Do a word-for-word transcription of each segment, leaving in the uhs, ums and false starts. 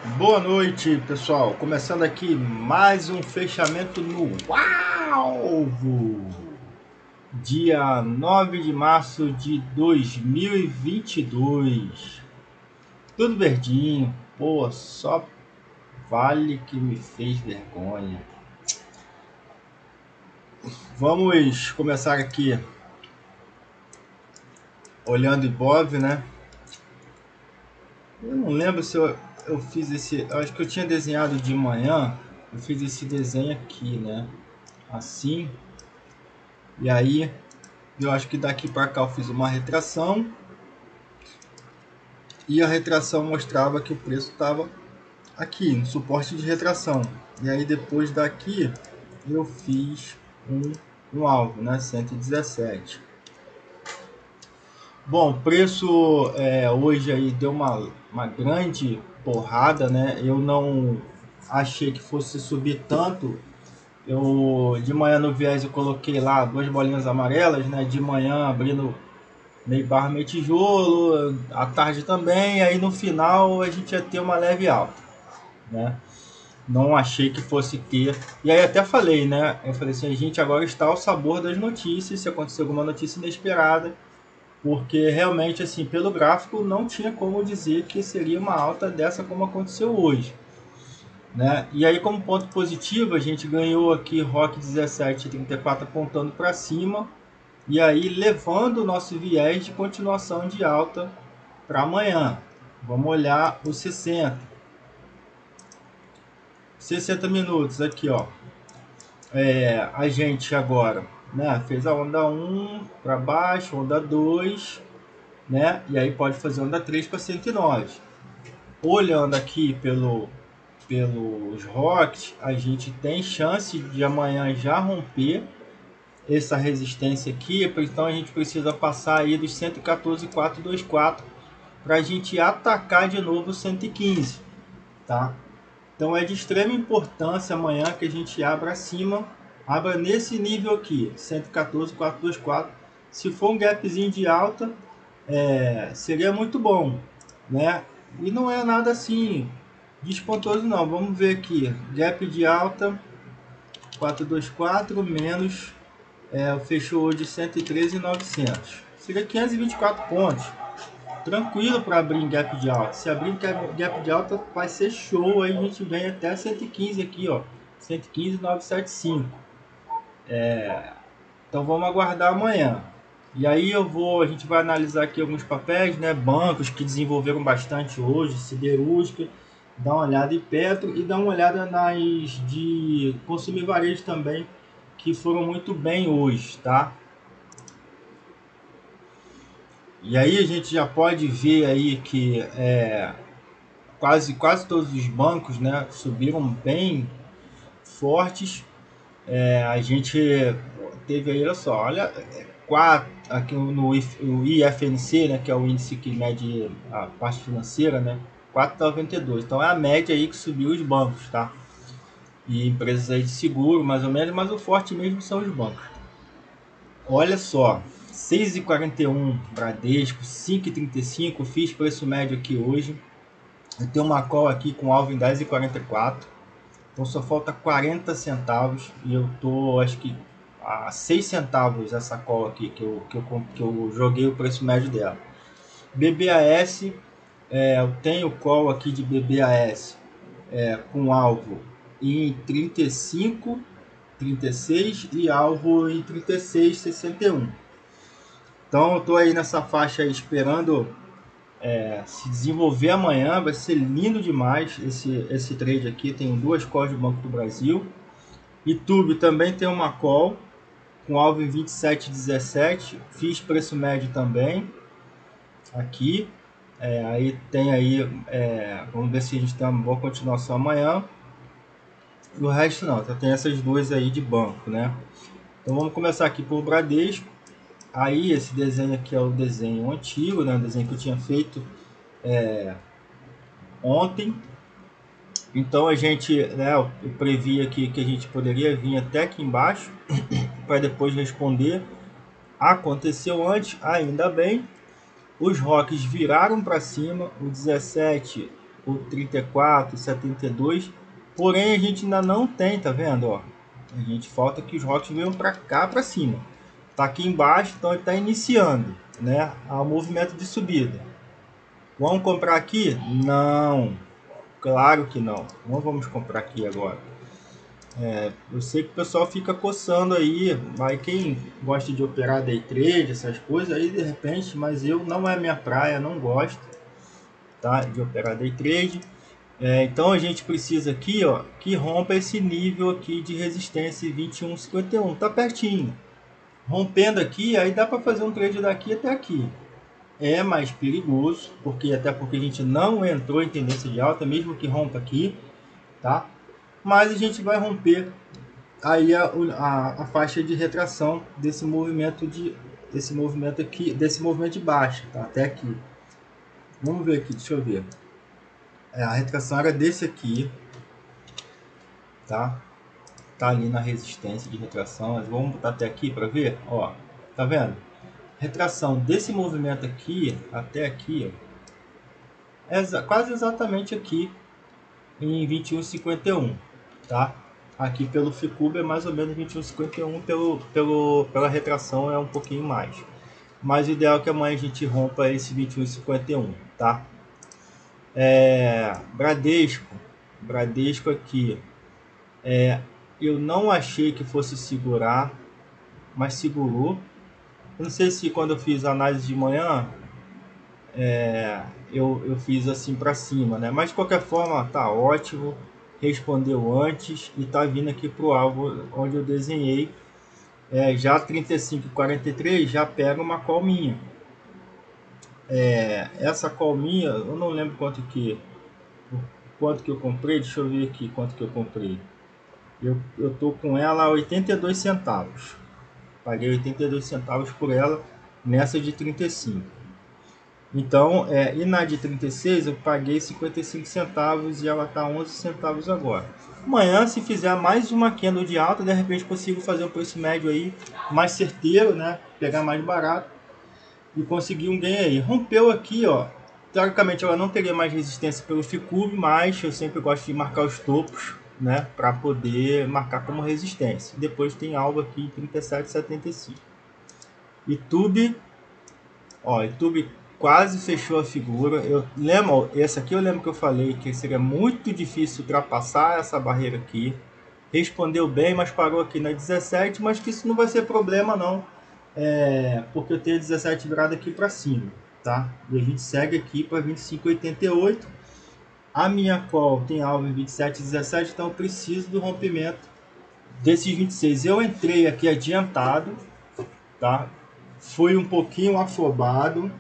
Boa noite, pessoal. Começando aqui mais um fechamento no alvo. Dia nove de março de dois mil e vinte e dois. Tudo verdinho. Pô, só vale que me fez vergonha. Vamos começar aqui olhando Ibov, né? Eu não lembro se eu, eu fiz esse... Eu acho que eu tinha desenhado de manhã. Eu fiz esse desenho aqui, né? Assim. E aí, eu acho que daqui para cá eu fiz uma retração. E a retração mostrava que o preço estava aqui, no suporte de retração. E aí depois daqui eu fiz um, um alvo, né? cento e dezessete. Bom, o preço é, hoje aí deu uma, uma grande porrada, né? Eu não achei que fosse subir tanto. Eu de manhã no viés eu coloquei lá duas bolinhas amarelas, né? De manhã abrindo meio barra, meio tijolo, à tarde também, aí no final a gente ia ter uma leve alta, né? Não achei que fosse ter. E aí até falei, né? Eu falei assim, a gente agora está ao sabor das notícias, se acontecer alguma notícia inesperada, porque realmente, assim, pelo gráfico não tinha como dizer que seria uma alta dessa como aconteceu hoje, né? E aí como ponto positivo, a gente ganhou aqui R O C dezessete trinta e quatro apontando para cima, e aí levando o nosso viés de continuação de alta para amanhã. Vamos olhar os sessenta. sessenta minutos aqui, ó. É, a gente agora, né, fez a onda um para baixo, onda dois, né? E aí pode fazer onda três para cento e nove. Olhando aqui pelo pelos rocks, a gente tem chance de amanhã já romper essa resistência aqui, então a gente precisa passar aí dos cento e quatorze mil quatrocentos e vinte e quatro para a gente atacar de novo o cento e quinze, tá? Então é de extrema importância amanhã que a gente abra acima, abra nesse nível aqui, cento e quatorze mil quatrocentos e vinte e quatro. Se for um gapzinho de alta, é, seria muito bom, né? E não é nada assim despontoso não. Vamos ver aqui, gap de alta quatrocentos e vinte e quatro menos é, fechou hoje cento e treze mil e novecentos. Seria quinhentos e vinte e quatro pontos. Tranquilo para abrir em gap de alta. Se abrir em gap de alta vai ser show. Aí a gente vem até cento e quinze aqui, ó. cento e quinze mil novecentos e setenta e cinco. É, então vamos aguardar amanhã. E aí eu vou, a gente vai analisar aqui alguns papéis, né? Bancos que desenvolveram bastante hoje, siderúrgica, dar uma olhada em Petro e dar uma olhada nas de consumir varejo também, que foram muito bem hoje, tá? E aí a gente já pode ver aí que é, quase, quase todos os bancos, né, subiram bem fortes. É, a gente teve aí, olha só, olha, quatro, aqui no I F N C, né, que é o índice que mede a parte financeira, né, quatro vírgula noventa e dois. Então é a média aí que subiu os bancos, tá? E empresas aí de seguro, mais ou menos, mas o forte mesmo são os bancos. Olha só, seis e quarenta e um Bradesco, cinco e trinta e cinco, fiz preço médio aqui hoje. Eu tenho uma call aqui com alvo em dez e quarenta e quatro. Então só falta quarenta centavos e eu tô, acho que a seis centavos essa call aqui que eu, que eu, que eu joguei o preço médio dela. B B A S, é, eu tenho call aqui de B B A S é, com alvo em trinta e cinco, trinta e seis e alvo em trinta e seis, sessenta e um. Então eu tô aí nessa faixa aí esperando é, se desenvolver amanhã. Vai ser lindo demais esse, esse trade aqui. Tem duas calls do Banco do Brasil. YouTube também tem uma call com alvo em vinte e sete dezessete. Fiz preço médio também aqui. É, aí tem aí, é, vamos ver se a gente tem uma boa continuação amanhã. E o resto não, só tem essas duas aí de banco, né? Então vamos começar aqui por Bradesco. Aí esse desenho aqui é o desenho antigo, né? O desenho que eu tinha feito é, ontem. Então a gente, né, eu previ aqui que a gente poderia vir até aqui embaixo para depois responder. Aconteceu antes, ainda bem. Os rocks viraram para cima, o dezessete o trinta e quatro, setenta e dois, porém a gente ainda não tem, tá vendo, ó? A gente falta que os rockets venham para cá, para cima. Tá aqui embaixo, então ele está iniciando, né, o movimento de subida. Vamos comprar aqui? Não, claro que não. Não vamos comprar aqui agora. É, eu sei que o pessoal fica coçando aí, mas quem gosta de operar day trade, essas coisas aí de repente, mas eu não é minha praia, não gosto, tá, de operar day trade. É, então a gente precisa aqui, ó, que rompa esse nível aqui de resistência vinte e um cinquenta e um, tá pertinho. Rompendo aqui, aí dá para fazer um trade daqui até aqui. É mais perigoso, porque até porque a gente não entrou em tendência de alta, mesmo que rompa aqui, tá? Mas a gente vai romper aí a, a, a faixa de retração desse movimento de desse movimento aqui, desse movimento de baixa, tá? Até aqui. Vamos ver aqui, deixa eu ver. É, a retração era desse aqui, tá? Tá ali na resistência de retração. Mas vamos botar até aqui para ver, ó. Tá vendo? Retração desse movimento aqui até aqui, ó, é quase exatamente aqui em vinte e um cinquenta e um, tá? Aqui pelo Ficube é mais ou menos vinte e um cinquenta e um, pelo, pelo, pela retração é um pouquinho mais. Mas o ideal é que amanhã a gente rompa esse vinte e um cinquenta e um, tá? É, Bradesco, Bradesco aqui, é, eu não achei que fosse segurar, mas segurou. Eu não sei se quando eu fiz a análise de manhã, é, eu, eu fiz assim para cima, né? Mas de qualquer forma, tá ótimo. Respondeu antes e tá vindo aqui pro alvo onde eu desenhei. É, já trinta e cinco e quarenta e três já pega uma call minha. É, essa call minha, eu não lembro quanto que quanto que eu comprei. Deixa eu ver aqui quanto que eu comprei. Eu, eu tô com ela a oitenta e dois centavos. Paguei oitenta e dois centavos por ela nessa de trinta e cinco. Então, é, e na de trinta e seis eu paguei cinquenta e cinco centavos e ela está onze centavos agora. Amanhã, se fizer mais uma candle de alta, de repente consigo fazer um preço médio aí mais certeiro, né? Pegar mais barato e conseguir um ganho aí. Rompeu aqui, ó. Teoricamente ela não teria mais resistência pelo Ficube, mas eu sempre gosto de marcar os topos, né? Para poder marcar como resistência. Depois tem algo aqui trinta e sete e setenta e cinco. YouTube, ó, YouTube quase fechou a figura. Eu lembro, esse aqui eu lembro que eu falei que seria muito difícil ultrapassar essa barreira aqui. Respondeu bem, mas parou aqui na dezessete, mas que isso não vai ser problema não, é, porque eu tenho dezessete virado aqui para cima, tá? E a gente segue aqui para vinte e cinco e oitenta e oito. A minha call tem alvo em vinte e sete e dezessete, então eu preciso do rompimento desses vinte e seis. Eu entrei aqui adiantado, tá? Fui um pouquinho afobado.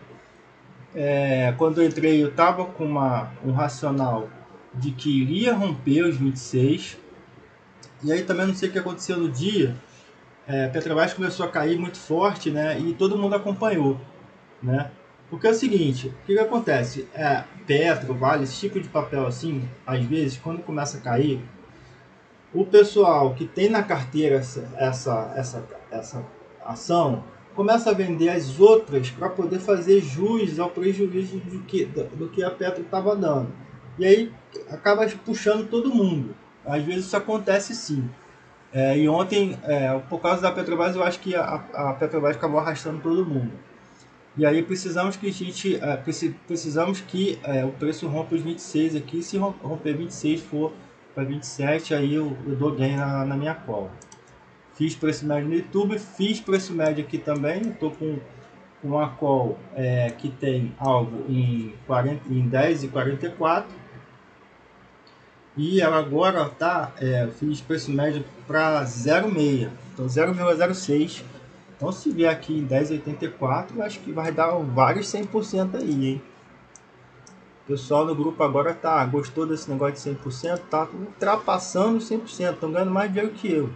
É, quando eu entrei, eu estava com uma, um racional de que iria romper os vinte e seis. E aí também não sei o que aconteceu no dia. É, a Petrobras começou a cair muito forte, né? E todo mundo acompanhou, né? Porque é o seguinte, o que, que acontece? É, Petro, Vale, esse tipo de papel assim, às vezes, quando começa a cair, o pessoal que tem na carteira essa, essa, essa, essa ação começa a vender as outras para poder fazer jus ao prejuízo do que, do que a Petro estava dando. E aí acaba puxando todo mundo. Às vezes isso acontece sim. É, e ontem, é, por causa da Petrobras, eu acho que a, a Petrobras acabou arrastando todo mundo. E aí precisamos que a gente é, precisamos que é, o preço rompa os vinte e seis aqui. Se romper vinte e seis for para vinte e sete, aí eu, eu dou ganho na, na minha call. Fiz preço médio no YouTube, fiz preço médio aqui também. Estou com uma call é, que tem algo em, quarenta, em dez e quarenta e quatro. E ela agora tá, é, fiz preço médio para zero vírgula seis. Então zero vírgula zero seis. Então se vier aqui em dez vírgula oitenta e quatro, acho que vai dar vários cem por cento aí, hein? O pessoal no grupo agora tá, gostou desse negócio de cem por cento, tá ultrapassando cem por cento, estão ganhando mais dinheiro que eu.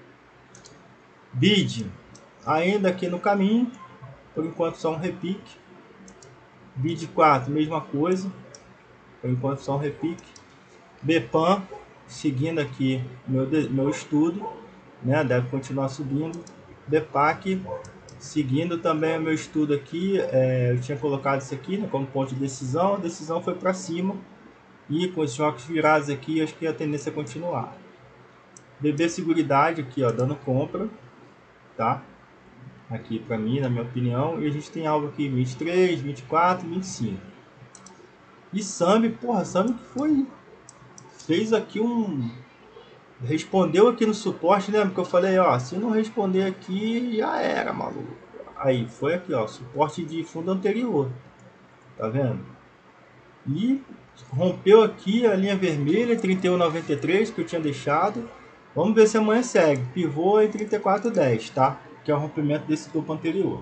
Bid, ainda aqui no caminho, por enquanto só um repique. Bid quatro, mesma coisa, por enquanto só um repique. Bepan, seguindo aqui meu, meu estudo, né, deve continuar subindo. Bepac, seguindo também o meu estudo aqui, é, eu tinha colocado isso aqui, né, como ponto de decisão, a decisão foi para cima, E com os jogos virados aqui, acho que a tendência é continuar. B B Seguridade aqui, ó, dando compra, tá? Aqui para mim, na minha opinião. E a gente tem algo aqui vinte e três, vinte e quatro, vinte e cinco. E Sambi, porra, Sambi que foi... Fez aqui um... Respondeu aqui no suporte, lembra que eu falei, ó, se não responder aqui, já era, maluco. Aí, foi aqui, ó, suporte de fundo anterior. Tá vendo? E rompeu aqui a linha vermelha, trinta e um vírgula noventa e três, que eu tinha deixado. Vamos ver se amanhã segue. Pivô em trinta e quatro vírgula dez, tá? Que é o rompimento desse topo anterior.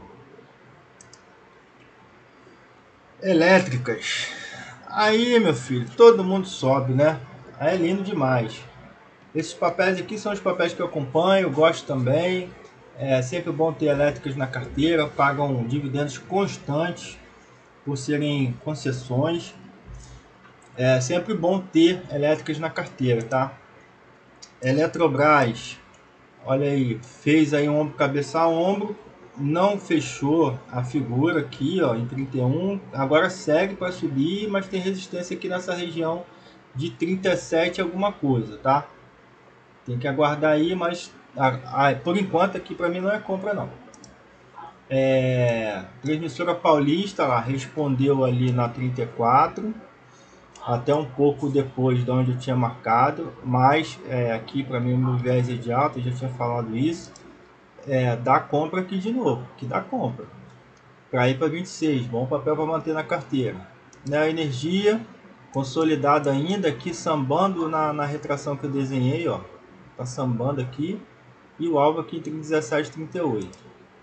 Elétricas. Aí, meu filho, todo mundo sobe, né? Aí é lindo demais. Esses papéis aqui são os papéis que eu acompanho, gosto também. É sempre bom ter elétricas na carteira, pagam dividendos constantes por serem concessões. É sempre bom ter elétricas na carteira, tá? Eletrobras, olha aí, fez aí um ombro cabeça a ombro, não fechou a figura aqui, ó, em trinta e um, agora segue para subir, mas tem resistência aqui nessa região de trinta e sete alguma coisa, tá? Tem que aguardar aí, mas ah, por enquanto aqui para mim não é compra não. É, Transmissora Paulista lá respondeu ali na trinta e quatro, até um pouco depois de onde eu tinha marcado, mas é, aqui para mim o meu viés é de alta, eu já tinha falado isso, é, dá compra aqui de novo, que dá compra, para ir para vinte e seis, bom papel para manter na carteira. Na energia, consolidado ainda, aqui sambando na, na retração que eu desenhei, ó, tá sambando aqui, e o alvo aqui entre dezessete e trinta e oito.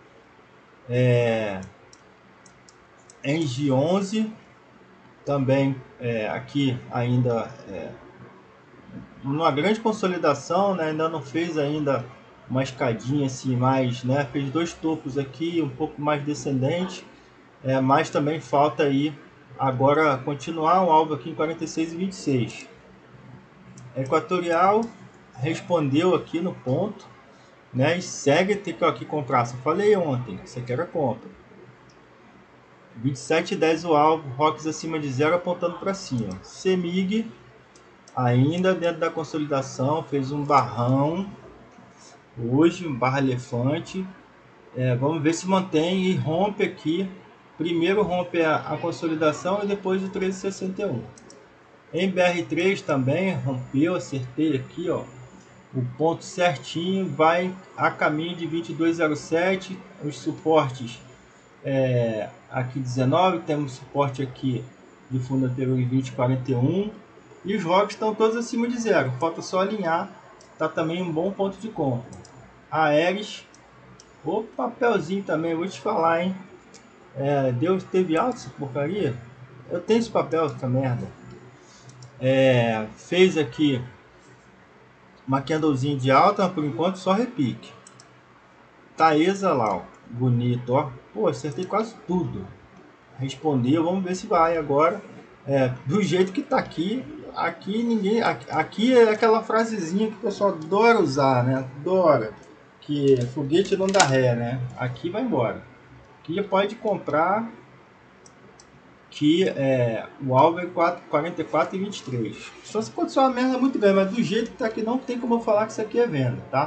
É, Engie onze, também é, aqui ainda é, uma grande consolidação, né? Ainda não fez ainda uma escadinha assim mais, né? Fez dois topos aqui, um pouco mais descendente, é, mas também falta aí agora continuar o alvo aqui em quarenta e seis e vinte e seis. Equatorial respondeu aqui no ponto, né? E segue ter que aqui comprar. Só falei ontem, isso aqui era compra. vinte e sete e dez o alvo, rocks acima de zero apontando para cima. Semig ainda dentro da consolidação, fez um barrão hoje, um barra elefante. É, vamos ver se mantém e rompe aqui. Primeiro rompe a, a consolidação e depois o treze sessenta e um. Em B R três também rompeu, acertei aqui, ó, o ponto certinho, vai a caminho de vinte e dois zero sete. Os suportes é, aqui dezenove, temos suporte aqui de fundo anterior em vinte e quarenta e um, e os rocks estão todos acima de zero, falta só alinhar, tá também um bom ponto de compra. Aeres, o papelzinho também, vou te falar, hein, é, Deus teve alto essa porcaria, eu tenho esse papel, essa merda, é, fez aqui uma candlezinha de alta, mas por enquanto só repique. Taesa lá, ó, bonito, ó, pô, acertei quase tudo. Respondeu, vamos ver se vai agora. É, do jeito que tá aqui, aqui ninguém, aqui, aqui é aquela frasezinha que o pessoal adora usar, né? Adora, que foguete não dá ré, né? Aqui vai embora. Aqui pode comprar, que é, o alvo é quarenta e quatro e vinte e três. Só se pode ser uma merda muito grande, mas do jeito que tá aqui não tem como eu falar que isso aqui é venda, tá?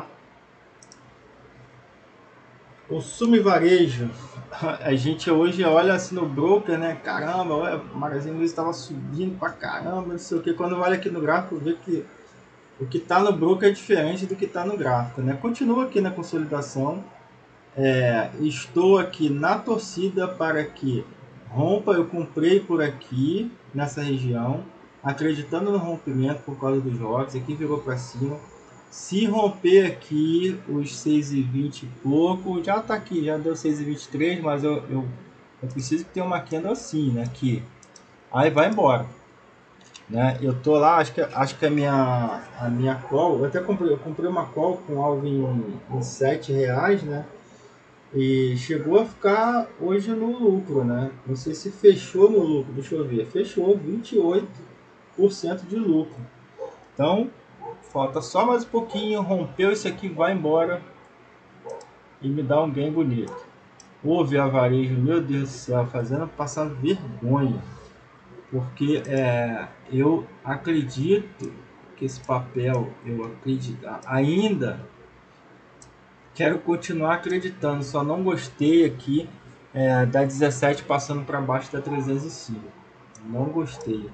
Consumo e varejo, a gente hoje olha assim no broker, né? Caramba, olha, o Magazine Luiza estava subindo pra caramba, não sei o que. Quando olha aqui no gráfico, vê que o que está no broker é diferente do que está no gráfico, né? Continua aqui na consolidação. É, estou aqui na torcida para que rompa. Eu comprei por aqui, nessa região, acreditando no rompimento por causa dos jogos. Aqui virou para cima. Se romper aqui os seis e vinte e pouco, já tá aqui, já deu seis e vinte e três, mas eu, eu, eu preciso que tenha uma candle assim, né, aqui. Aí vai embora, né? Eu tô lá, acho que acho que a minha a minha call, eu até comprei, eu comprei uma call com alvo em, em sete reais, né? E chegou a ficar hoje no lucro, né? Não sei se fechou no lucro, deixa eu ver. Fechou vinte e oito por cento de lucro. Então, falta só mais um pouquinho, rompeu isso aqui, vai embora e me dá um gain bonito. Houve a varejo, meu Deus do céu, fazendo passar vergonha. porque é, eu acredito que esse papel, eu acredito, ainda quero continuar acreditando, só não gostei aqui é, da dezessete passando para baixo da trezentos e cinco. Não gostei.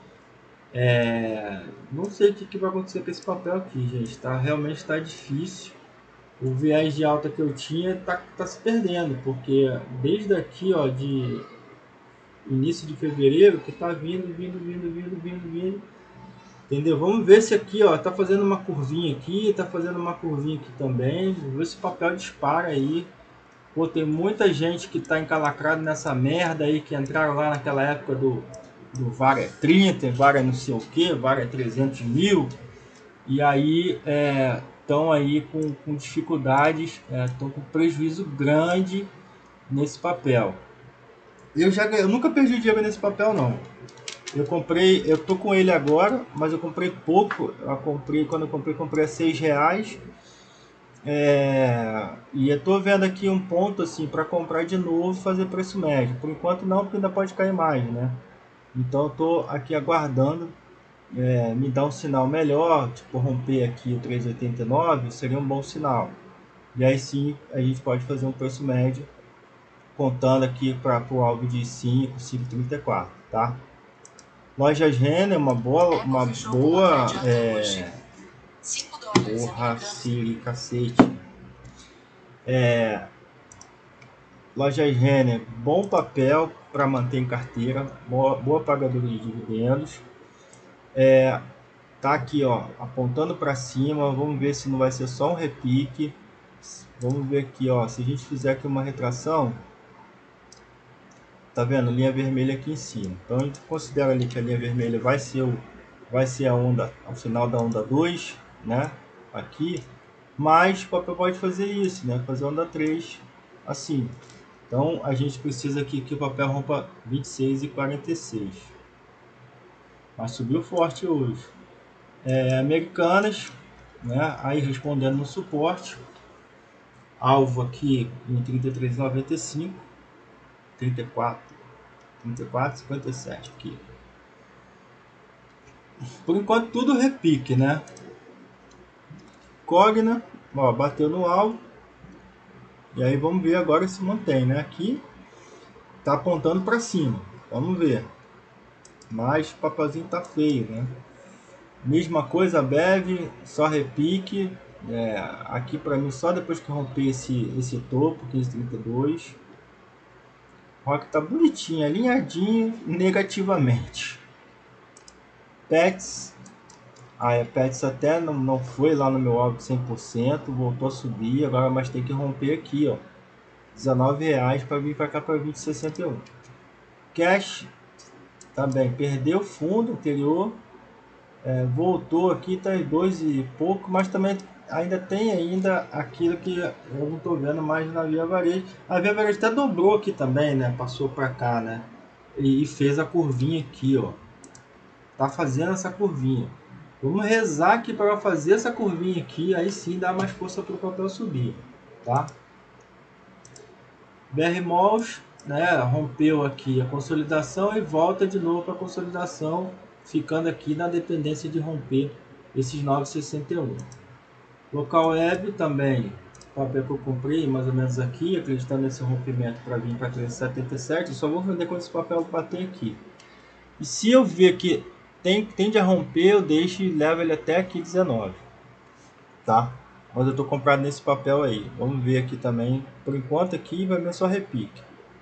É, não sei o que, que vai acontecer com esse papel aqui, gente. Tá, realmente está difícil. O viés de alta que eu tinha tá, tá se perdendo, porque desde aqui, ó, de início de fevereiro, que tá vindo, vindo, vindo, vindo, vindo, vindo. Entendeu? Vamos ver se aqui, ó, tá fazendo uma curvinha aqui, tá fazendo uma curvinha aqui também. Vamos ver se o papel dispara aí. Pô, tem muita gente que tá encalacrado nessa merda aí, que entraram lá naquela época do, do VAR é trinta, VAR é não sei o que, VAR é trezentos mil. E aí estão é, aí com, com dificuldades, estão é, com prejuízo grande nesse papel. Eu, já, eu nunca perdi dinheiro nesse papel, não. Eu comprei, eu tô com ele agora, mas eu comprei pouco. Eu comprei, quando eu comprei, comprei a seis reais. É, e eu tô vendo aqui um ponto assim para comprar de novo, fazer preço médio. Por enquanto não, porque ainda pode cair mais, né? Então eu tô aqui aguardando, é, me dar um sinal melhor, tipo romper aqui o três reais e oitenta e nove seria um bom sinal. E aí sim a gente pode fazer um preço médio, contando aqui para o alvo de cinco, cinco e trinta e quatro, tá? Lojas Renner, uma boa, uma boa, é... porra, Siri, cacete. É... Lojas Renner, bom papel para manter em carteira, boa, boa pagadora de dividendos. É... Tá aqui, ó, apontando para cima, vamos ver se não vai ser só um repique. Vamos ver aqui, ó, se a gente fizer aqui uma retração, tá vendo? Linha vermelha aqui em cima. Então a gente considera ali que a linha vermelha vai ser o vai ser a onda ao final da onda dois, né? Aqui, mas o papel pode fazer isso, né? Fazer onda três assim. Então a gente precisa aqui que o papel rompa vinte e seis e quarenta e seis. Mas subiu forte hoje. É, Americanas, né? Aí respondendo no suporte. Alvo aqui em trinta e três e noventa e cinco, trinta e quatro, trinta e quatro, cinquenta e sete aqui. Por enquanto tudo repique, né? Cogna, ó, bateu no alvo. E aí vamos ver agora se mantém, né? Aqui tá apontando para cima. Vamos ver. Mas o papelzinho tá feio, né? Mesma coisa, a B E V, só repique. É, aqui para mim só depois que romper esse, esse topo, quinze trinta e dois. Rock tá bonitinho, alinhadinho negativamente. Pets. A ah, Pets até não, não foi lá no meu alvo cem por cento, voltou a subir, agora mas tem que romper aqui, ó. dezenove reais para vir para cá para vinte e sessenta e um. Cash também perdeu fundo anterior, é, voltou aqui, tá dois e pouco, mas também ainda tem ainda aquilo que eu não tô vendo mais na Via Varejo. A Via Varejo até dobrou aqui também, né? Passou para cá, né? E, e fez a curvinha aqui, ó. Tá fazendo essa curvinha. Vamos rezar aqui para fazer essa curvinha aqui, aí sim dá mais força para o papel subir, tá? B R Malls, né, rompeu aqui a consolidação e volta de novo para a consolidação, ficando aqui na dependência de romper esses nove vírgula sessenta e um. Local Web também, papel que eu comprei mais ou menos aqui, acreditando nesse rompimento para vir para trezentos e setenta e sete, eu só vou vender quando esse papel bater aqui. E se eu ver que tem, tende a romper, eu deixo e levo ele até aqui dezenove, tá? Mas eu tô comprado nesse papel aí. Vamos ver aqui também. Por enquanto aqui vai ver só repique.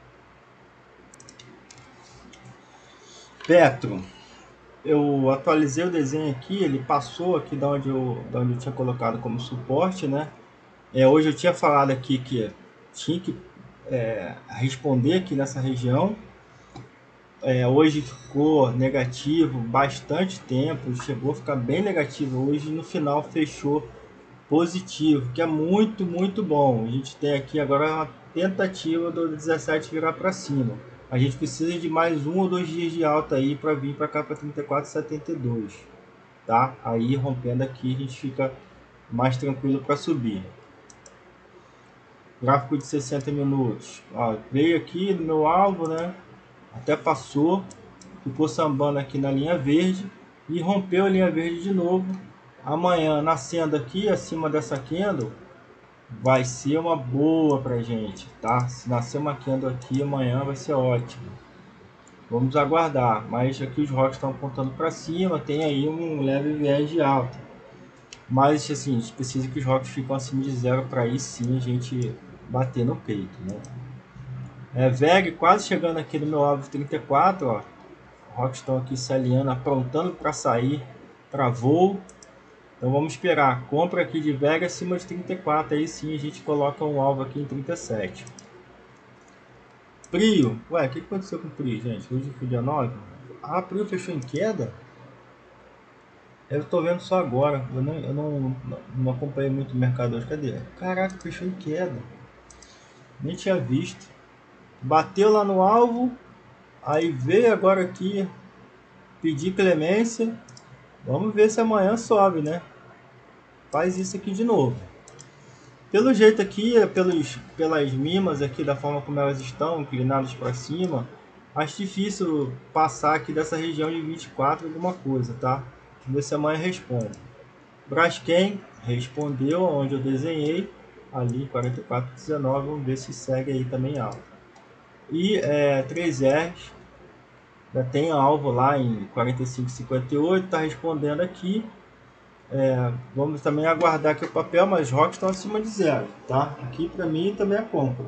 Petro. Eu atualizei o desenho aqui, ele passou aqui da onde eu, da onde eu tinha colocado como suporte, né? É, hoje eu tinha falado aqui que tinha que é, responder aqui nessa região. É, hoje ficou negativo bastante tempo, chegou a ficar bem negativo. Hoje no final fechou positivo, que é muito, muito bom. A gente tem aqui agora uma tentativa do dezessete virar para cima. A gente precisa de mais um ou dois dias de alta aí para vir para cá para trinta e quatro e setenta e dois, tá? Aí rompendo aqui a gente fica mais tranquilo para subir. Gráfico de sessenta minutos. Ó, veio aqui no meu alvo, né? Até passou. ficou sambando aqui na linha verde e rompeu a linha verde de novo. Amanhã nascendo aqui acima dessa candle vai ser uma boa pra gente, tá? Se nascer uma candle aqui amanhã vai ser ótimo. Vamos aguardar, mas aqui os rocks estão apontando para cima, tem aí um leve viés de alta. Mas assim, a gente precisa que os rocks fiquem acima de zero para aí sim a gente bater no peito, né? É, V E G quase chegando aqui no meu alvo trinta e quatro, ó. Os rocks estão aqui se alinhando, aprontando para sair para voo. Então vamos esperar. Compra aqui de V E G acima de trinta e quatro, aí sim a gente coloca um alvo aqui em trinta e sete. Prio. Ué, o que aconteceu com o Prio, gente? Hoje foi dia nove. Ah, Prio fechou em queda? Eu tô vendo só agora. Eu não, eu não, não acompanhei muito o mercado hoje. Cadê? Caraca, fechou em queda. Nem tinha visto. Bateu lá no alvo. Aí veio agora aqui pedir clemência. Vamos ver se amanhã sobe, né? Faz isso aqui de novo. Pelo jeito aqui, pelos, pelas mimas aqui, da forma como elas estão, inclinadas para cima, acho difícil passar aqui dessa região de vinte e quatro alguma coisa, tá? Vamos ver se amanhã responde. Braskem respondeu onde eu desenhei, ali quarenta e quatro dezenove, vamos ver se segue aí também alto. E é, três R's, já tem alvo lá em quarenta e cinco cinquenta e oito, está respondendo aqui. É, vamos também aguardar aqui o papel, mas os rocks estão acima de zero, tá? Aqui para mim também é compra.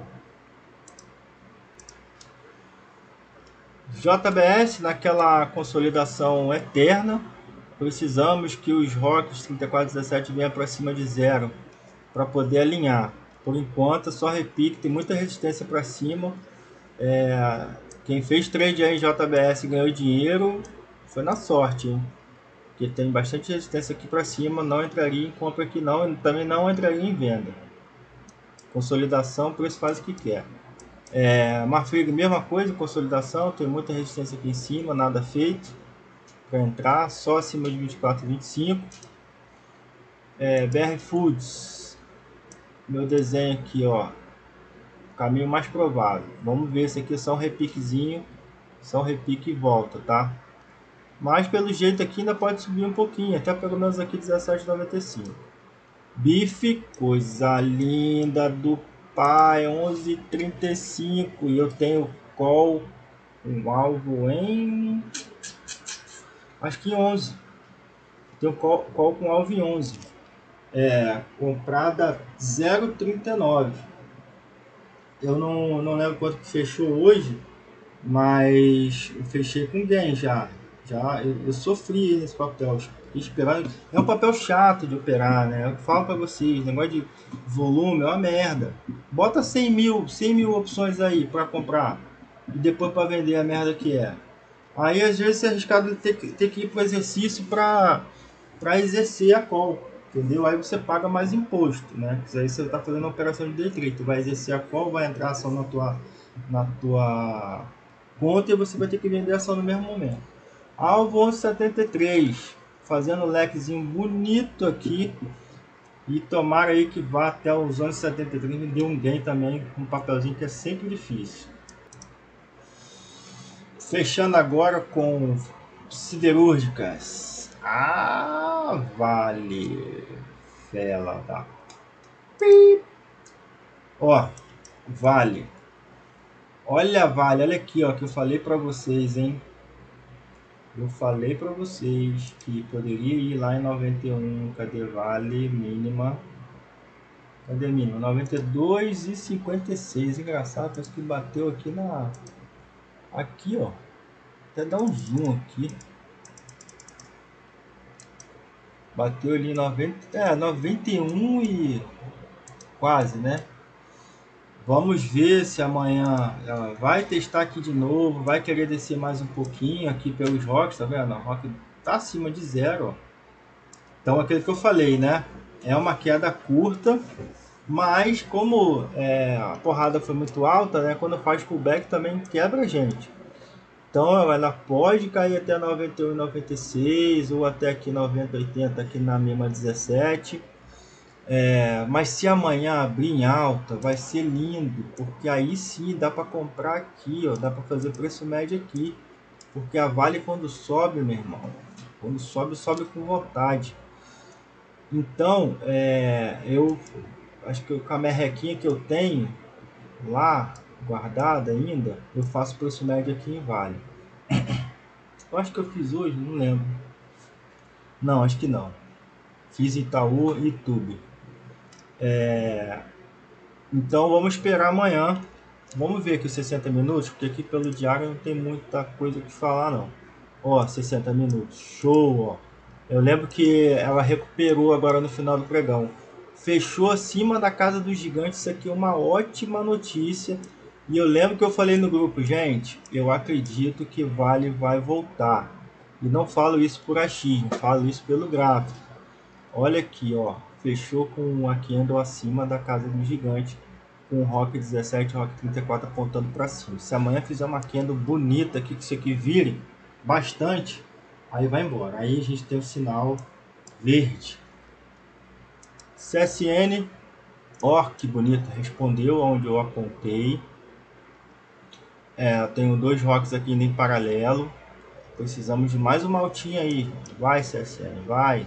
J B S naquela consolidação eterna, precisamos que os rocks trinta e quatro dezessete venham para cima de zero para poder alinhar. Por enquanto, só repique, tem muita resistência para cima. É, quem fez trade aí em J B S e ganhou dinheiro foi na sorte, hein? Que tem bastante resistência aqui para cima, não entraria em compra aqui não, também não entraria em venda. Consolidação, o preço faz o que quer. É, Marfrig, mesma coisa, consolidação, tem muita resistência aqui em cima, nada feito para entrar, só acima de vinte e quatro, vinte e cinco. É, B R Foods, meu desenho aqui, ó, caminho mais provável. Vamos ver se aqui é só um repiquezinho, só um repique e volta, tá? Mas pelo jeito aqui ainda pode subir um pouquinho, até pelo menos aqui dezessete reais e noventa e cinco. Bife, coisa linda do pai, onze reais e trinta e cinco. E eu tenho call, um alvo em... acho que onze. Tenho call, call com alvo em onze. É, comprada zero vírgula trinta e nove. Eu não, não lembro quanto que fechou hoje, mas eu fechei com gain já. Já eu, eu sofri nesse papel, esperando. É um papel chato de operar, né? Eu falo para vocês, negócio de volume é uma merda. Bota cem mil, cem mil opções aí para comprar e depois para vender a merda que é. Aí às vezes é arriscado ter, ter que ir para o exercício para para exercer a call, entendeu? Aí você paga mais imposto, né? Aí você está fazendo uma operação de day trade, tu vai exercer a call, vai entrar ação na tua na tua conta e você vai ter que vender a ação no mesmo momento. Alvo onze reais e setenta e três, fazendo um lequezinho bonito aqui. E tomara aí que vá até os onze reais e setenta e três, me dê um gain também, um papelzinho que é sempre difícil. Fechando agora com siderúrgicas. Ah, Vale. Fela da... Ó, Vale. Olha, Vale, olha aqui, ó, que eu falei para vocês, hein? Eu falei para vocês que poderia ir lá em noventa e um, cadê Vale mínima? Cadê a mínima? noventa e dois e cinquenta e seis, engraçado, parece que bateu aqui na... Aqui, ó. Até dar um zoom aqui. Bateu ali em noventa, é, noventa e um e quase, né? Vamos ver se amanhã ela vai testar aqui de novo, vai querer descer mais um pouquinho aqui pelos rocks, tá vendo? A rock tá acima de zero, ó. Então aquilo que eu falei, né? É uma queda curta, mas como é, a porrada foi muito alta, né? Quando faz pullback também quebra a gente. Então ela pode cair até noventa e um, noventa e seis ou até aqui noventa, oitenta aqui na mesma dezessete. É, mas se amanhã abrir em alta, vai ser lindo, porque aí sim dá para comprar aqui, ó, dá para fazer preço médio aqui. Porque a Vale quando sobe, meu irmão, quando sobe, sobe com vontade. Então, é, eu acho que com a merrequinha que eu tenho lá guardada ainda, eu faço preço médio aqui em Vale. Eu acho que eu fiz hoje, não lembro. Não, acho que não. Fiz Itaú e YouTube. É, então vamos esperar amanhã. Vamos ver aqui os sessenta minutos, porque aqui pelo diário não tem muita coisa que falar não. Ó, sessenta minutos. Show, ó. Eu lembro que ela recuperou agora no final do pregão. Fechou acima da casa dos gigantes. Isso aqui é uma ótima notícia. E eu lembro que eu falei no grupo, gente, eu acredito que Vale vai voltar. E não falo isso por achismo, falo isso pelo gráfico. Olha aqui, ó. Fechou com a candle acima da casa do gigante, com o Rock dezessete, Rock trinta e quatro apontando para cima. Se amanhã fizer uma candle bonita aqui, que isso aqui vire bastante, aí vai embora. Aí a gente tem o sinal verde. C S N, ó, que bonito, respondeu onde eu apontei. É, eu tenho dois rocks aqui indo em paralelo. Precisamos de mais uma altinha aí. Vai, C S N, vai.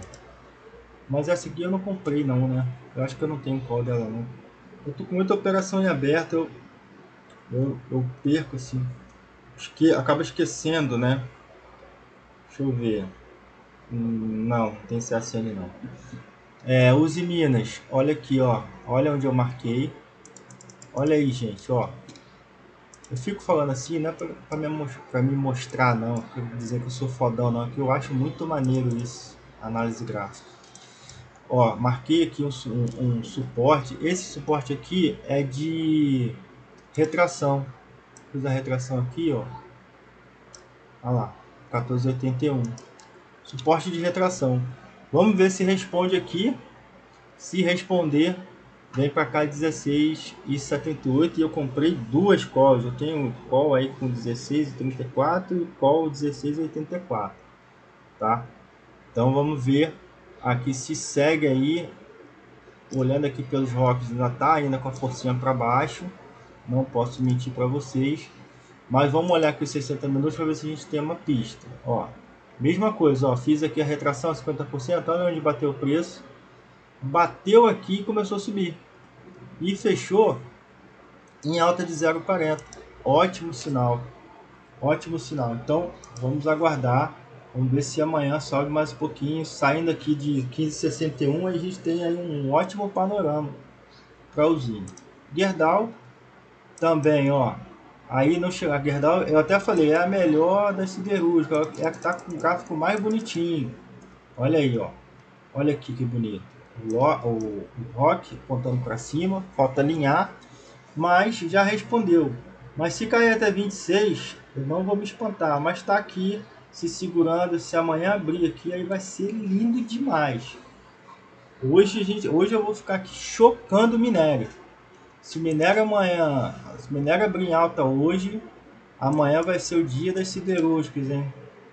Mas essa aqui eu não comprei não, né? Eu acho que eu não tenho call dela não. Eu tô com muita operação em aberto, eu, eu, eu perco assim. Esque, acaba esquecendo, né? Deixa eu ver. Hum, não, não tem C S N não. É, Uzi Minas, olha aqui, ó. Olha onde eu marquei. Olha aí, gente, ó. Eu fico falando assim, não é pra, pra, me, pra me mostrar, não. Pra dizer que eu sou fodão, não. Que eu acho muito maneiro isso, análise gráfica. Ó, marquei aqui um, um, um suporte. Esse suporte aqui é de retração. Fiz a retração aqui, ó. Olha lá, quatorze oitenta e um. Suporte de retração. Vamos ver se responde aqui. Se responder, vem para cá dezesseis e setenta e oito. E eu comprei duas calls. Eu tenho call aí com dezesseis e trinta e quatro e call dezesseis e oitenta e quatro. Tá? Então vamos ver aqui se segue aí. Olhando aqui pelos rocks, ainda tá ainda com a forcinha para baixo. Não posso mentir para vocês. Mas vamos olhar aqui os sessenta minutos para ver se a gente tem uma pista. Ó, mesma coisa, ó, fiz aqui a retração cinquenta por cento, olha onde bateu o preço. Bateu aqui e começou a subir. E fechou em alta de zero vírgula quarenta. Ótimo sinal. Ótimo sinal. Então, vamos aguardar. Vamos ver se amanhã sobe mais um pouquinho. Saindo aqui de quinze e sessenta e um, a gente tem aí um ótimo panorama para o Zine. Gerdau também, ó. Aí não chega a Gerdau, eu até falei, é a melhor das siderúrgicas, é a que tá com o gráfico mais bonitinho. Olha aí, ó. Olha aqui que bonito. O, o, o Rock apontando para cima, falta alinhar, mas já respondeu. Mas se cair até vinte e seis, eu não vou me espantar, mas está aqui se segurando. Se amanhã abrir aqui, aí vai ser lindo demais. Hoje, a gente, hoje eu vou ficar aqui chocando o minério. Se o minério amanhã, se o minério abrir em alta hoje, amanhã vai ser o dia das siderúrgicas, hein?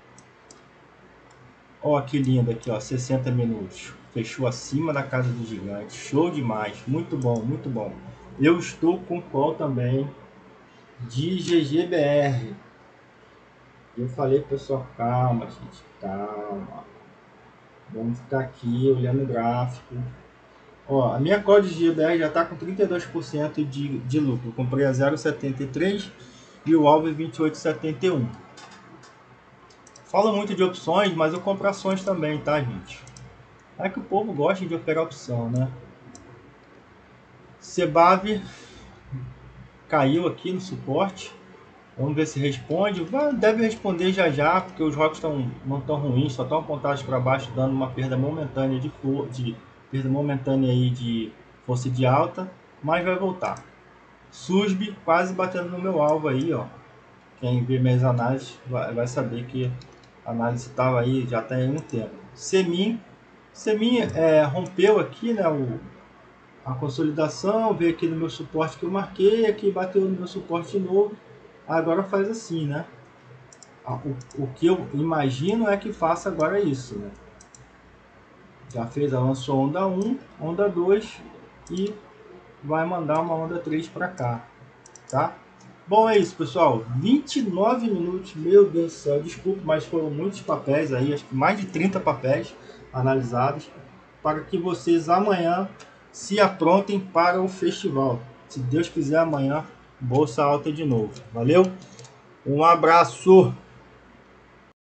Ó, que lindo aqui, ó, sessenta minutos. Fechou acima da casa do gigante. Show demais. Muito bom, muito bom. Eu estou com call também de G G B R. Eu falei, pessoal, calma, gente, calma. Vamos ficar aqui olhando o gráfico. Ó, a minha call de G G B R já está com trinta e dois por cento de, de lucro. Eu comprei a zero vírgula setenta e três e o alvo é vinte e oito vírgula setenta e um. Fala muito de opções, mas eu compro ações também, tá, gente? É que o povo gosta de operar opção, né? Cebav caiu aqui no suporte. Vamos ver se responde. Deve responder já já, porque os rocks tão, não estão ruins, só estão apontados para baixo, dando uma perda momentânea de, for, de perda momentânea aí de força de alta, mas vai voltar. Susb quase batendo no meu alvo aí, ó. Quem vê minhas análises vai, vai saber que a análise estava aí já tem um tempo. Semin, Semin é, rompeu aqui, né, o, a consolidação, veio aqui no meu suporte que eu marquei, aqui bateu no meu suporte novo. Agora faz assim, né? O, o que eu imagino é que faça agora isso, né? Já fez, lançou onda um, onda dois e vai mandar uma onda três para cá, tá? Bom, é isso, pessoal. vinte e nove minutos, meu Deus do céu. Desculpa, mas foram muitos papéis aí, acho que mais de trinta papéis analisados, para que vocês amanhã se aprontem para o festival. Se Deus quiser, amanhã, bolsa alta de novo. Valeu? Um abraço!